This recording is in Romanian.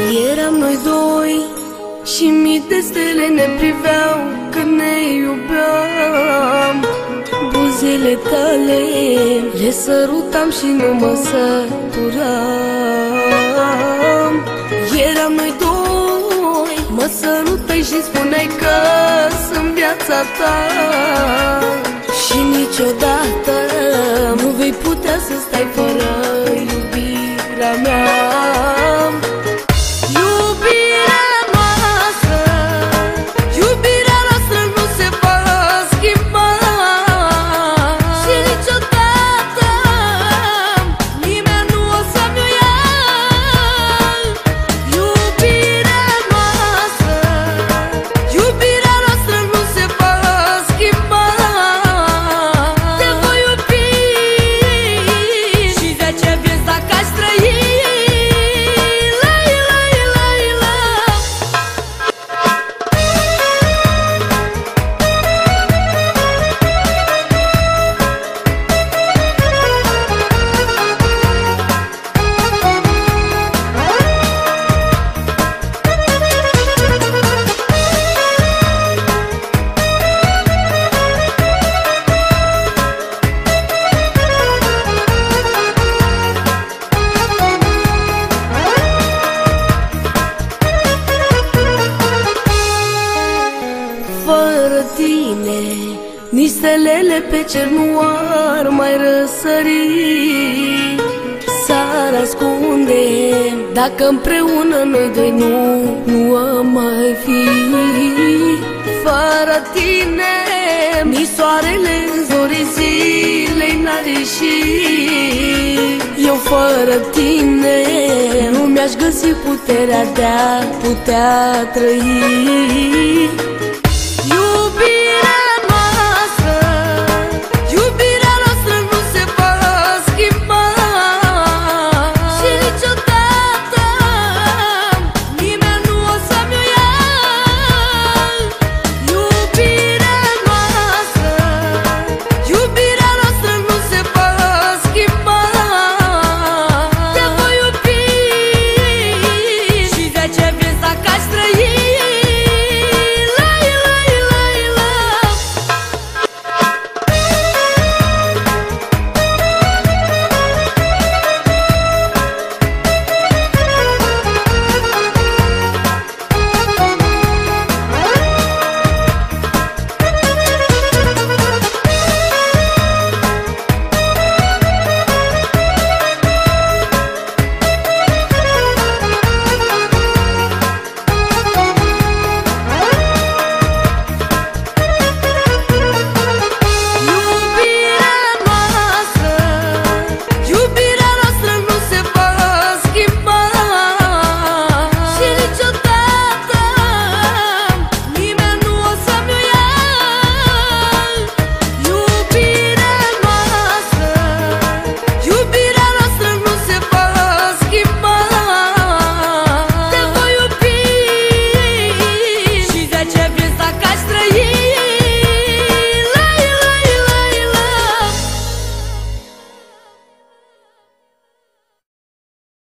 Eram noi doi și mii de stele ne priveau când ne iubeam. Buzele tale le sărutam și nu mă săturam. Eram noi doi, mă sărutai și spuneai că sunt viața ta. Și niciodată nu vei putea să stai fără iubirea mea. Fără tine, nici stelele pe cer nu ar mai răsări. S-ar ascunde dacă împreună noi doi nu am mai fi. Fără tine, nici soarele în zorii zilei n-ar ieși. Eu fără tine nu mi-aș găsi puterea de a putea trăi.